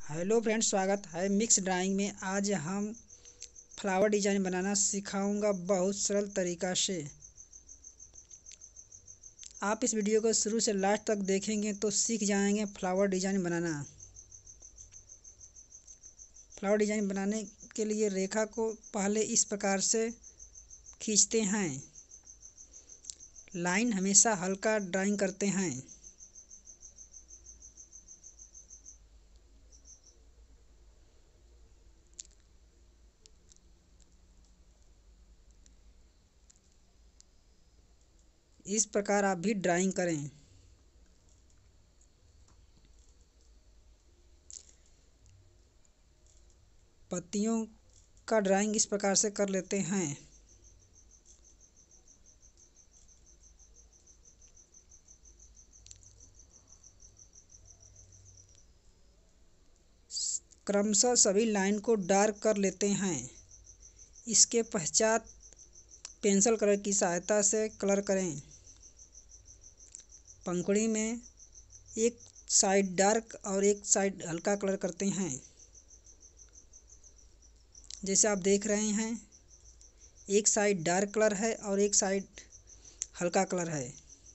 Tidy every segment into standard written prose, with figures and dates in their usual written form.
Hello friends, स्वागत है mix drawing में। आज हम फ्लावर डिज़ाइन बनाना सिखाऊंगा बहुत सरल तरीका से। आप इस वीडियो को शुरू से लास्ट तक देखेंगे तो सीख जाएंगे फ्लावर डिज़ाइन बनाना। फ्लावर डिज़ाइन बनाने के लिए रेखा को पहले इस प्रकार से खींचते हैं। लाइन हमेशा हल्का ड्राइंग करते हैं। इस प्रकार आप भी ड्राइंग करें। पत्तियों का ड्राइंग इस प्रकार से कर लेते हैं। क्रमशः सभी लाइन को डार्क कर लेते हैं। इसके पश्चात पेंसिल कलर की सहायता से कलर करें। पंखुड़ी में एक साइड डार्क और एक साइड हल्का कलर करते हैं। जैसे आप देख रहे हैं, एक साइड डार्क कलर है और एक साइड हल्का कलर है।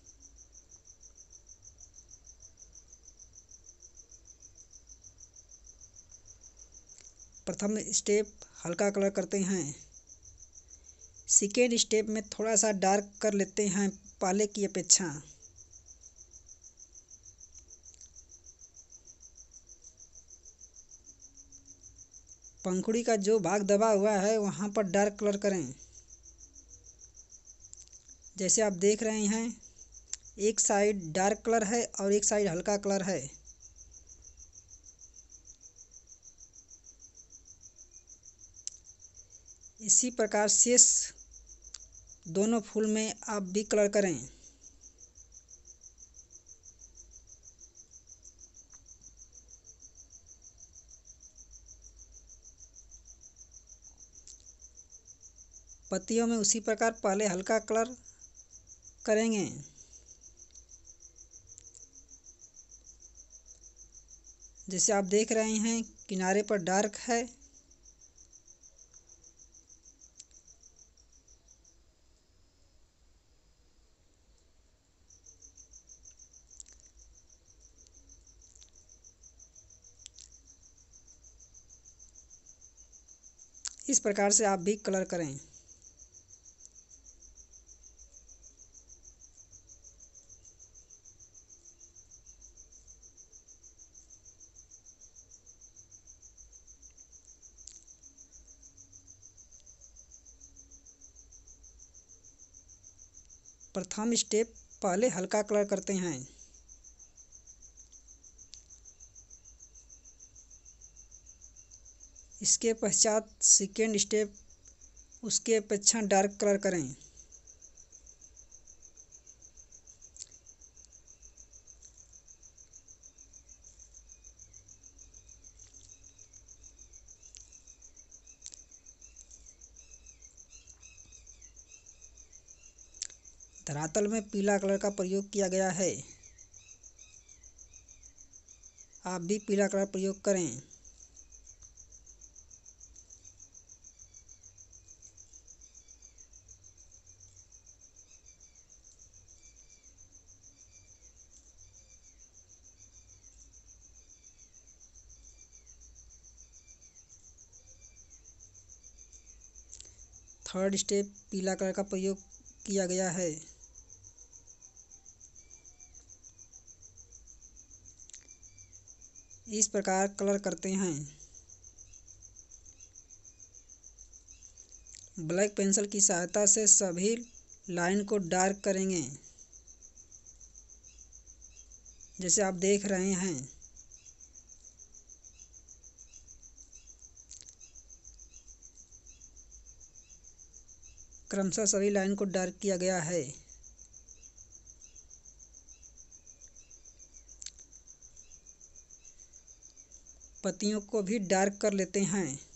प्रथम स्टेप हल्का कलर करते हैं। सेकेंड स्टेप में थोड़ा सा डार्क कर लेते हैं पहले की अपेक्षा। पंखुड़ी का जो भाग दबा हुआ है वहाँ पर डार्क कलर करें। जैसे आप देख रहे हैं, एक साइड डार्क कलर है और एक साइड हल्का कलर है। इसी प्रकार शेष दोनों फूल में आप भी कलर करें। पत्तियों में उसी प्रकार पहले हल्का कलर करेंगे। जैसे आप देख रहे हैं, किनारे पर डार्क है। इस प्रकार से आप भी कलर करें। प्रथम स्टेप पहले हल्का कलर करते हैं। इसके पश्चात सेकेंड स्टेप उसके अपेक्षा डार्क कलर करें। धरातल में पीला कलर का प्रयोग किया गया है। आप भी पीला कलर प्रयोग करें। थर्ड स्टेप पीला कलर का प्रयोग किया गया है। इस प्रकार कलर करते हैं। ब्लैक पेंसिल की सहायता से सभी लाइन को डार्क करेंगे। जैसे आप देख रहे हैं, क्रमशः सभी लाइन को डार्क किया गया है। पत्तियों को भी डार्क कर लेते हैं।